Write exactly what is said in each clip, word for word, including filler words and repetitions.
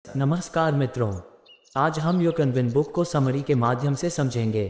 नमस्कार मित्रों, आज हम यू कैन विन बुक को समरी के माध्यम से समझेंगे।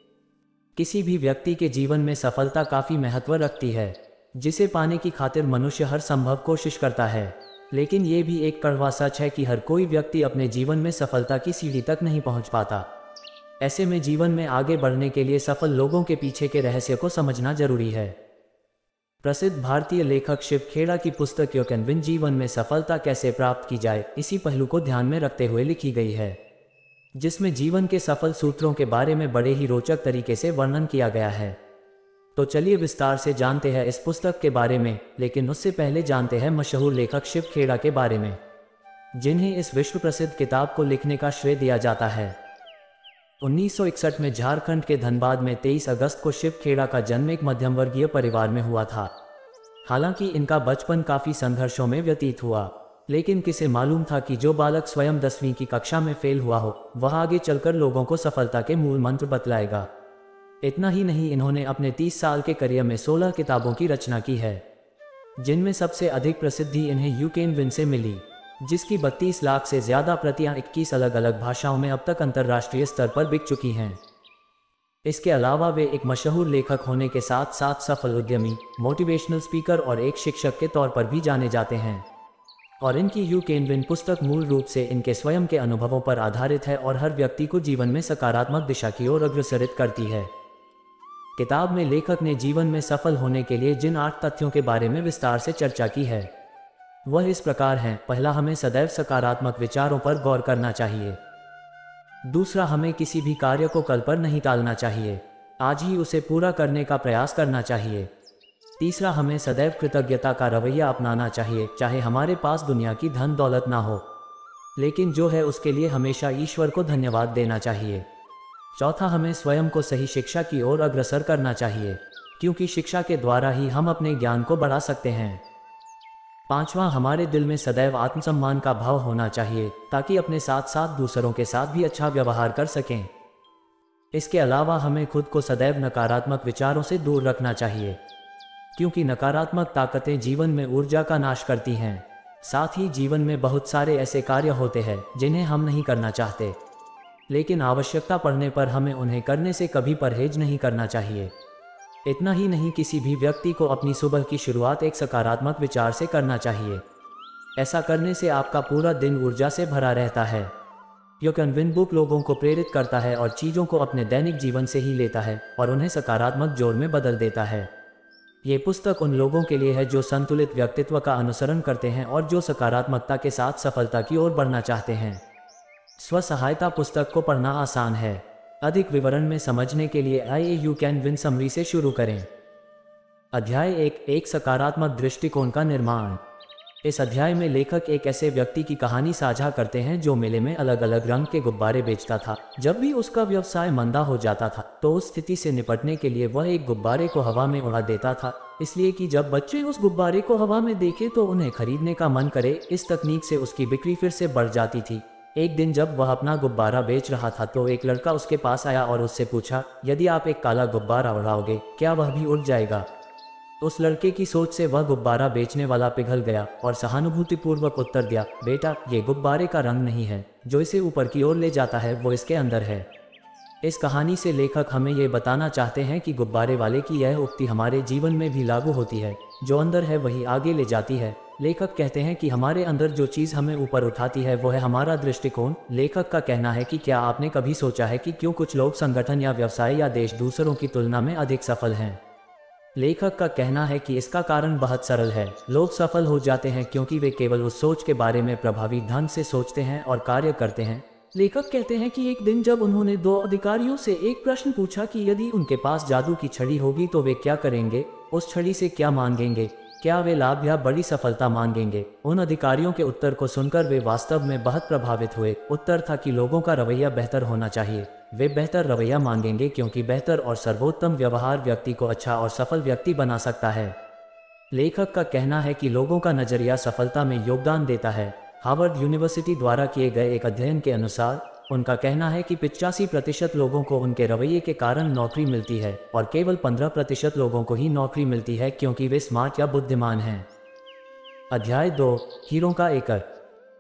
किसी भी व्यक्ति के जीवन में सफलता काफ़ी महत्व रखती है, जिसे पाने की खातिर मनुष्य हर संभव कोशिश करता है। लेकिन ये भी एक कड़वा सच है कि हर कोई व्यक्ति अपने जीवन में सफलता की सीढ़ी तक नहीं पहुंच पाता। ऐसे में जीवन में आगे बढ़ने के लिए सफल लोगों के पीछे के रहस्य को समझना जरूरी है। प्रसिद्ध भारतीय लेखक शिव खेड़ा की पुस्तक यू कैन विन जीवन में सफलता कैसे प्राप्त की जाए, इसी पहलू को ध्यान में रखते हुए लिखी गई है, जिसमें जीवन के सफल सूत्रों के बारे में बड़े ही रोचक तरीके से वर्णन किया गया है। तो चलिए विस्तार से जानते हैं इस पुस्तक के बारे में, लेकिन उससे पहले जानते हैं मशहूर लेखक शिव खेड़ा के बारे में, जिन्हें इस विश्व प्रसिद्ध किताब को लिखने का श्रेय दिया जाता है। उन्नीस सौ इकसठ में झारखंड के धनबाद में तेईस अगस्त को शिव खेड़ा का जन्म एक मध्यम वर्गीय परिवार में हुआ था। हालांकि इनका बचपन काफ़ी संघर्षों में व्यतीत हुआ, लेकिन किसे मालूम था कि जो बालक स्वयं दसवीं की कक्षा में फेल हुआ हो, वह आगे चलकर लोगों को सफलता के मूल मंत्र बतलाएगा। इतना ही नहीं, इन्होंने अपने तीस साल के करियर में सोलह किताबों की रचना की है, जिनमें सबसे अधिक प्रसिद्धि इन्हें यू कैन विन से मिली, जिसकी बत्तीस लाख से ज़्यादा प्रतियां इक्कीस अलग अलग भाषाओं में अब तक अंतर्राष्ट्रीय स्तर पर बिक चुकी हैं। इसके अलावा वे एक मशहूर लेखक होने के साथ साथ सफल उद्यमी, मोटिवेशनल स्पीकर और एक शिक्षक के तौर पर भी जाने जाते हैं। और इनकी यू कैन विन पुस्तक मूल रूप से इनके स्वयं के अनुभवों पर आधारित है और हर व्यक्ति को जीवन में सकारात्मक दिशा की ओर अग्रसरित करती है। किताब में लेखक ने जीवन में सफल होने के लिए जिन आठ तथ्यों के बारे में विस्तार से चर्चा की है, वह इस प्रकार हैं। पहला, हमें सदैव सकारात्मक विचारों पर गौर करना चाहिए। दूसरा, हमें किसी भी कार्य को कल पर नहीं टालना चाहिए, आज ही उसे पूरा करने का प्रयास करना चाहिए। तीसरा, हमें सदैव कृतज्ञता का रवैया अपनाना चाहिए, चाहे हमारे पास दुनिया की धन दौलत ना हो, लेकिन जो है उसके लिए हमेशा ईश्वर को धन्यवाद देना चाहिए। चौथा, हमें स्वयं को सही शिक्षा की ओर अग्रसर करना चाहिए, क्योंकि शिक्षा के द्वारा ही हम अपने ज्ञान को बढ़ा सकते हैं। पांचवा, हमारे दिल में सदैव आत्मसम्मान का भाव होना चाहिए, ताकि अपने साथ साथ दूसरों के साथ भी अच्छा व्यवहार कर सकें। इसके अलावा हमें खुद को सदैव नकारात्मक विचारों से दूर रखना चाहिए, क्योंकि नकारात्मक ताकतें जीवन में ऊर्जा का नाश करती हैं। साथ ही जीवन में बहुत सारे ऐसे कार्य होते हैं जिन्हें हम नहीं करना चाहते, लेकिन आवश्यकता पड़ने पर हमें उन्हें करने से कभी परहेज नहीं करना चाहिए। इतना ही नहीं, किसी भी व्यक्ति को अपनी सुबह की शुरुआत एक सकारात्मक विचार से करना चाहिए। ऐसा करने से आपका पूरा दिन ऊर्जा से भरा रहता है। यू कैन विन बुक लोगों को प्रेरित करता है और चीज़ों को अपने दैनिक जीवन से ही लेता है और उन्हें सकारात्मक जोड़ में बदल देता है। ये पुस्तक उन लोगों के लिए है जो संतुलित व्यक्तित्व का अनुसरण करते हैं और जो सकारात्मकता के साथ सफलता की ओर बढ़ना चाहते हैं। स्व सहायता पुस्तक को पढ़ना आसान है। अधिक विवरण में समझने के लिए आइए यू कैन विन समरी से शुरू करें। अध्याय एक, एक सकारात्मक दृष्टिकोण का निर्माण। इस अध्याय में लेखक एक ऐसे व्यक्ति की कहानी साझा करते हैं जो मेले में अलग अलग रंग के गुब्बारे बेचता था। जब भी उसका व्यवसाय मंदा हो जाता था, तो उस स्थिति से निपटने के लिए वह एक गुब्बारे को हवा में उड़ा देता था, इसलिए कि जब बच्चे उस गुब्बारे को हवा में देखें तो उन्हें खरीदने का मन करे। इस तकनीक से उसकी बिक्री फिर से बढ़ जाती थी। एक दिन जब वह अपना गुब्बारा बेच रहा था, तो एक लड़का उसके पास आया और उससे पूछा, यदि आप एक काला गुब्बारा उड़ाओगे, क्या वह भी उड़ जाएगा? उस लड़के की सोच से वह गुब्बारा बेचने वाला पिघल गया और सहानुभूतिपूर्वक उत्तर दिया, बेटा, ये गुब्बारे का रंग नहीं है, जो इसे ऊपर की ओर ले जाता है वो इसके अंदर है। इस कहानी से लेखक हमें ये बताना चाहते हैं कि गुब्बारे वाले की यह उक्ति हमारे जीवन में भी लागू होती है। जो अंदर है वही आगे ले जाती है। लेखक कहते हैं कि हमारे अंदर जो चीज़ हमें ऊपर उठाती है वो है हमारा दृष्टिकोण। लेखक का कहना है कि क्या आपने कभी सोचा है कि क्यों कुछ लोग संगठन या व्यवसाय या देश दूसरों की तुलना में अधिक सफल हैं? लेखक का कहना है कि इसका कारण बहुत सरल है। लोग सफल हो जाते हैं क्योंकि वे केवल उस सोच के बारे में प्रभावी ढंग से सोचते हैं और कार्य करते हैं। लेखक कहते हैं कि एक दिन जब उन्होंने दो अधिकारियों से एक प्रश्न पूछा कि यदि उनके पास जादू की छड़ी होगी तो वे क्या करेंगे, उस छड़ी से क्या मांगेंगे, क्या वे लाभ या बड़ी सफलता मांगेंगे? उन अधिकारियों के उत्तर को सुनकर वे वास्तव में बहुत प्रभावित हुए। उत्तर था कि लोगों का रवैया बेहतर होना चाहिए। वे बेहतर रवैया मांगेंगे क्योंकि बेहतर और सर्वोत्तम व्यवहार व्यक्ति को अच्छा और सफल व्यक्ति बना सकता है। लेखक का कहना है कि लोगों का नजरिया सफलता में योगदान देता है। हार्वर्ड यूनिवर्सिटी द्वारा किए गए एक अध्ययन के अनुसार उनका कहना है कि पिचासी प्रतिशत लोगों को उनके रवैये के कारण नौकरी मिलती है और केवल पंद्रह प्रतिशत लोगों को ही नौकरी मिलती है क्योंकि वे स्मार्ट या बुद्धिमान हैं। अध्याय दो, हीरों का एकल।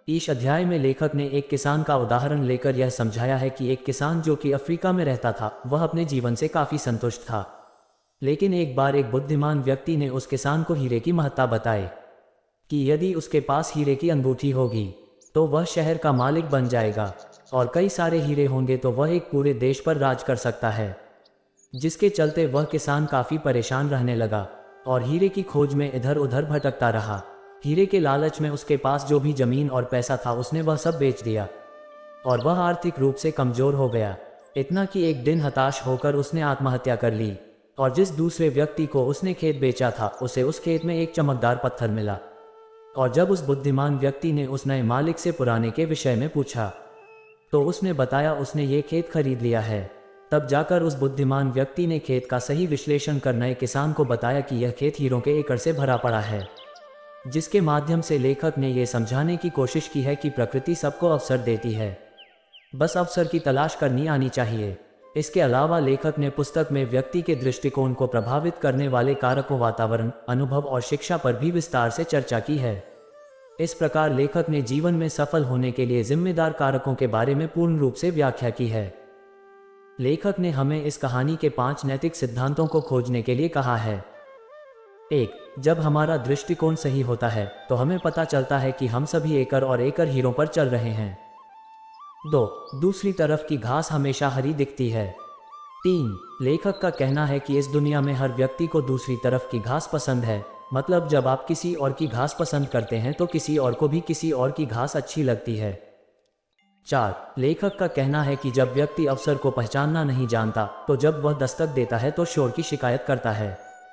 इस अध्याय में लेखक ने एक किसान का उदाहरण लेकर यह समझाया है कि एक किसान जो कि अफ्रीका में रहता था वह अपने जीवन से काफ़ी संतुष्ट था। लेकिन एक बार एक बुद्धिमान व्यक्ति ने उस किसान को हीरे की महत्ता बताई कि यदि उसके पास हीरे की अंगूठी होगी तो वह शहर का मालिक बन जाएगा, और कई सारे हीरे होंगे तो वह एक पूरे देश पर राज कर सकता है। जिसके चलते वह किसान काफ़ी परेशान रहने लगा और हीरे की खोज में इधर उधर भटकता रहा। हीरे के लालच में उसके पास जो भी जमीन और पैसा था उसने वह सब बेच दिया और वह आर्थिक रूप से कमज़ोर हो गया। इतना कि एक दिन हताश होकर उसने आत्महत्या कर ली, और जिस दूसरे व्यक्ति को उसने खेत बेचा था उसे उस खेत में एक चमकदार पत्थर मिला। और जब उस बुद्धिमान व्यक्ति ने उस नए मालिक से पुराने के विषय में पूछा तो उसने बताया उसने ये खेत खरीद लिया है। तब जाकर उस बुद्धिमान व्यक्ति ने खेत का सही विश्लेषण कर नए किसान को बताया कि यह खेत हीरों के एकड़ से भरा पड़ा है। जिसके माध्यम से लेखक ने यह समझाने की कोशिश की है कि प्रकृति सबको अवसर देती है, बस अवसर की तलाश करनी आनी चाहिए। इसके अलावा लेखक ने पुस्तक में व्यक्ति के दृष्टिकोण को प्रभावित करने वाले कारकों वातावरण, अनुभव और शिक्षा पर भी विस्तार से चर्चा की है। इस प्रकार लेखक ने जीवन में सफल होने के लिए जिम्मेदार कारकों के बारे में पूर्ण रूप से व्याख्या की है। लेखक ने हमें इस कहानी के पांच नैतिक सिद्धांतों को खोजने के लिए कहा है। एक, जब हमारा दृष्टिकोण सही होता है तो हमें पता चलता है कि हम सभी एकड़ और एकड़ हीरों पर चल रहे हैं। दो, दूसरी तरफ की घास हमेशा हरी दिखती है। तीन, लेखक का कहना है कि इस दुनिया में हर व्यक्ति को दूसरी तरफ की घास पसंद है, मतलब जब आप किसी और की घास पसंद करते हैं तो किसी और को भी किसी और की घास अच्छी लगती है। चार, लेखक का कहना है कि जब व्यक्ति अवसर को पहचानना नहीं जानता तो जब वह दस्तक देता है तो शोर की शिकायत करता है।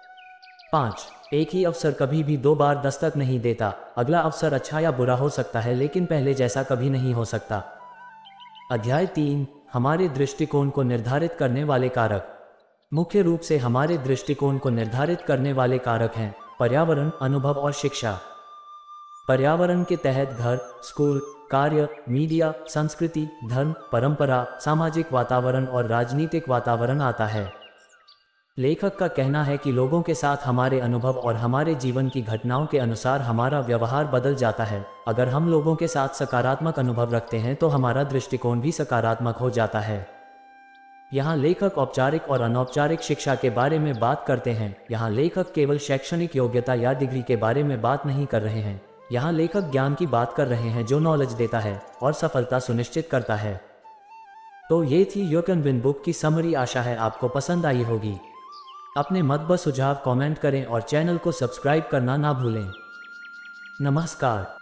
पाँच, एक ही अवसर कभी भी दो बार दस्तक नहीं देता। अगला अवसर अच्छा या बुरा हो सकता है लेकिन पहले जैसा कभी नहीं हो सकता। अध्याय तीन, हमारे दृष्टिकोण को निर्धारित करने वाले कारक। मुख्य रूप से हमारे दृष्टिकोण को निर्धारित करने वाले कारक हैं पर्यावरण, अनुभव और शिक्षा। पर्यावरण के तहत घर, स्कूल, कार्य, मीडिया, संस्कृति, धर्म, परंपरा, सामाजिक वातावरण और राजनीतिक वातावरण आता है। लेखक का कहना है कि लोगों के साथ हमारे अनुभव और हमारे जीवन की घटनाओं के अनुसार हमारा व्यवहार बदल जाता है। अगर हम लोगों के साथ सकारात्मक अनुभव रखते हैं तो हमारा दृष्टिकोण भी सकारात्मक हो जाता है। यहाँ लेखक औपचारिक और अनौपचारिक शिक्षा के बारे में बात करते हैं। यहाँ लेखक केवल शैक्षणिक योग्यता या डिग्री के बारे में बात नहीं कर रहे हैं। यहाँ लेखक ज्ञान की बात कर रहे हैं जो नॉलेज देता है और सफलता सुनिश्चित करता है। तो ये थी यू कैन विन बुक की समरी। आशा है आपको पसंद आई होगी। अपने मत व सुझाव कमेंट करें और चैनल को सब्सक्राइब करना ना भूलें। नमस्कार।